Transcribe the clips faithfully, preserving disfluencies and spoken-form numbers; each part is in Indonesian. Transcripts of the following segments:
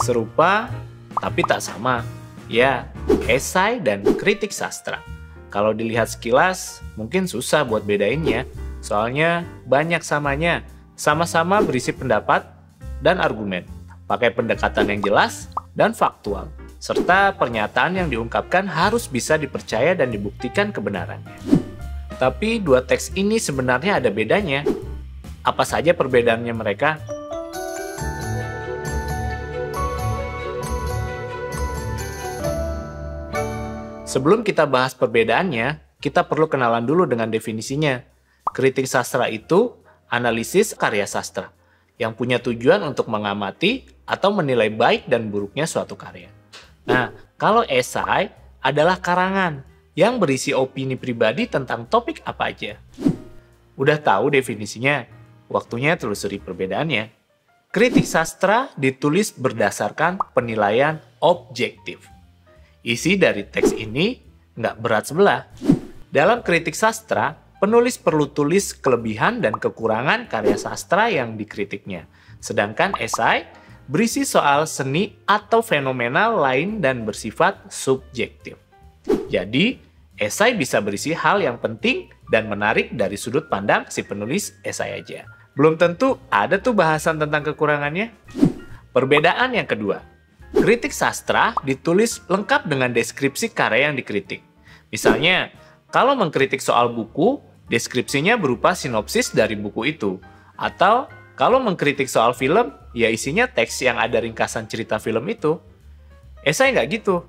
Serupa, tapi tak sama. Ya, esai dan kritik sastra. Kalau dilihat sekilas, mungkin susah buat bedainnya. Soalnya banyak samanya, sama-sama berisi pendapat dan argumen. Pakai pendekatan yang jelas dan faktual. Serta pernyataan yang diungkapkan harus bisa dipercaya dan dibuktikan kebenarannya. Tapi dua teks ini sebenarnya ada bedanya. Apa saja perbedaannya mereka? Sebelum kita bahas perbedaannya, kita perlu kenalan dulu dengan definisinya. Kritik sastra itu analisis karya sastra yang punya tujuan untuk mengamati atau menilai baik dan buruknya suatu karya. Nah, kalau esai adalah karangan yang berisi opini pribadi tentang topik apa aja. Udah tahu definisinya? Waktunya telusuri perbedaannya. Kritik sastra ditulis berdasarkan penilaian objektif. Isi dari teks ini nggak berat sebelah. Dalam kritik sastra, penulis perlu tulis kelebihan dan kekurangan karya sastra yang dikritiknya. Sedangkan esai berisi soal seni atau fenomena lain dan bersifat subjektif. Jadi, esai bisa berisi hal yang penting dan menarik dari sudut pandang si penulis esai aja. Belum tentu ada tuh bahasan tentang kekurangannya. Perbedaan yang kedua, kritik sastra ditulis lengkap dengan deskripsi karya yang dikritik. Misalnya, kalau mengkritik soal buku, deskripsinya berupa sinopsis dari buku itu. Atau kalau mengkritik soal film, ya isinya teks yang ada ringkasan cerita film itu. Esai nggak gitu.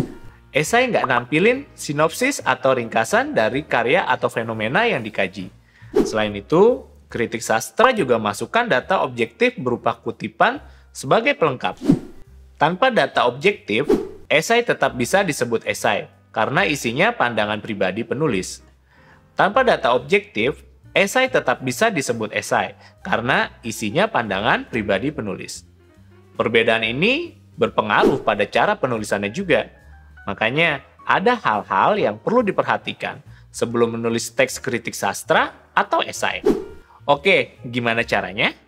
Esai nggak nampilin sinopsis atau ringkasan dari karya atau fenomena yang dikaji. Selain itu, kritik sastra juga masukkan data objektif berupa kutipan sebagai pelengkap. Tanpa data objektif, esai tetap bisa disebut esai karena isinya pandangan pribadi penulis. Tanpa data objektif, esai tetap bisa disebut esai karena isinya pandangan pribadi penulis. Perbedaan ini berpengaruh pada cara penulisannya juga. Makanya ada hal-hal yang perlu diperhatikan sebelum menulis teks kritik sastra atau esai. Oke, gimana caranya?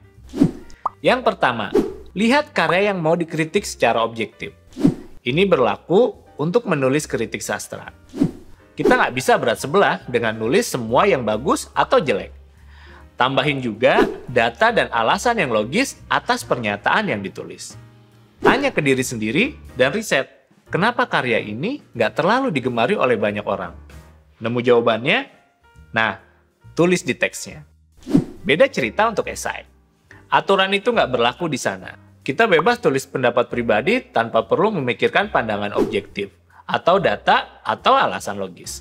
Yang pertama, lihat karya yang mau dikritik secara objektif. Ini berlaku untuk menulis kritik sastra. Kita nggak bisa berat sebelah dengan nulis semua yang bagus atau jelek. Tambahin juga data dan alasan yang logis atas pernyataan yang ditulis. Tanya ke diri sendiri dan riset, kenapa karya ini nggak terlalu digemari oleh banyak orang? Nemu jawabannya? Nah, tulis di teksnya. Beda cerita untuk esai. Aturan itu nggak berlaku di sana. Kita bebas tulis pendapat pribadi tanpa perlu memikirkan pandangan objektif, atau data, atau alasan logis.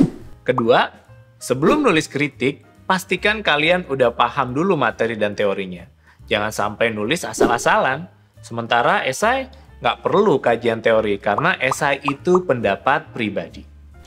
Kedua, sebelum nulis kritik, pastikan kalian udah paham dulu materi dan teorinya. Jangan sampai nulis asal-asalan. Sementara esai nggak perlu kajian teori, karena esai itu pendapat pribadi.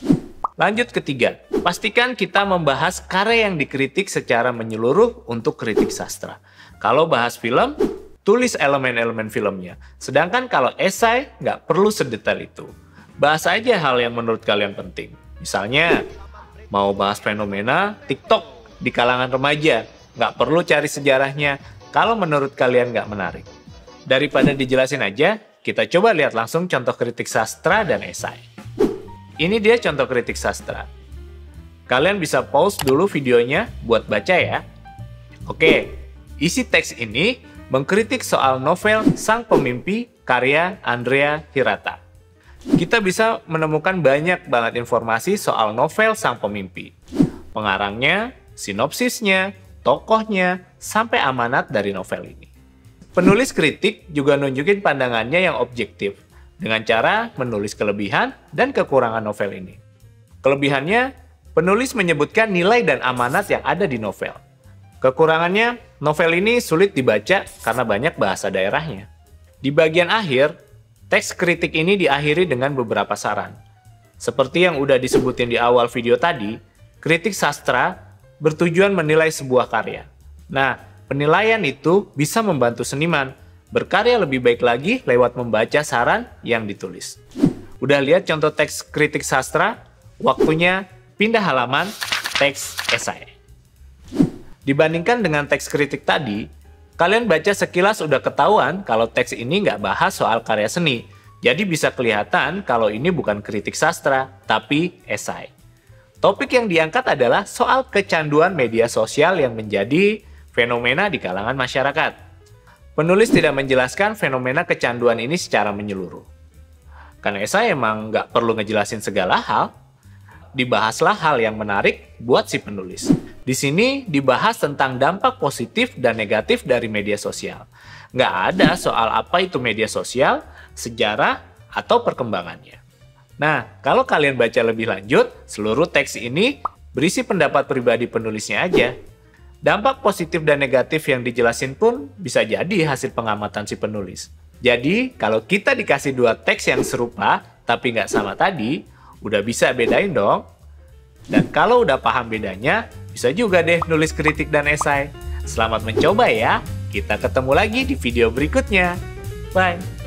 Lanjut ketiga, pastikan kita membahas karya yang dikritik secara menyeluruh untuk kritik sastra. Kalau bahas film, tulis elemen-elemen filmnya. Sedangkan kalau esai, nggak perlu sedetail itu. Bahas aja hal yang menurut kalian penting. Misalnya, mau bahas fenomena TikTok di kalangan remaja. Nggak perlu cari sejarahnya kalau menurut kalian nggak menarik. Daripada dijelasin aja, kita coba lihat langsung contoh kritik sastra dan esai. Ini dia contoh kritik sastra. Kalian bisa pause dulu videonya buat baca ya. Oke, isi teks ini mengkritik soal novel Sang Pemimpi karya Andrea Hirata. Kita bisa menemukan banyak banget informasi soal novel Sang Pemimpi. Pengarangnya, sinopsisnya, tokohnya, sampai amanat dari novel ini. Penulis kritik juga nunjukin pandangannya yang objektif dengan cara menulis kelebihan dan kekurangan novel ini. Kelebihannya, penulis menyebutkan nilai dan amanat yang ada di novel. Kekurangannya, novel ini sulit dibaca karena banyak bahasa daerahnya. Di bagian akhir, teks kritik ini diakhiri dengan beberapa saran. Seperti yang udah disebutin di awal video tadi, kritik sastra bertujuan menilai sebuah karya. Nah, penilaian itu bisa membantu seniman berkarya lebih baik lagi lewat membaca saran yang ditulis. Udah lihat contoh teks kritik sastra? Waktunya pindah halaman teks esai. Dibandingkan dengan teks kritik tadi, Kalian baca sekilas udah ketahuan kalau teks ini nggak bahas soal karya seni. Jadi bisa kelihatan kalau ini bukan kritik sastra, tapi esai. Topik yang diangkat adalah soal kecanduan media sosial yang menjadi fenomena di kalangan masyarakat. Penulis tidak menjelaskan fenomena kecanduan ini secara menyeluruh. Karena esai emang nggak perlu ngejelasin segala hal, dibahaslah hal yang menarik buat si penulis. Di sini dibahas tentang dampak positif dan negatif dari media sosial. Nggak ada soal apa itu media sosial, sejarah, atau perkembangannya. Nah, kalau kalian baca lebih lanjut, seluruh teks ini berisi pendapat pribadi penulisnya aja. Dampak positif dan negatif yang dijelasin pun bisa jadi hasil pengamatan si penulis. Jadi, kalau kita dikasih dua teks yang serupa, tapi nggak sama tadi, udah bisa bedain dong. Dan kalau udah paham bedanya, bisa juga deh nulis kritik dan esai. Selamat mencoba ya, kita ketemu lagi di video berikutnya. Bye!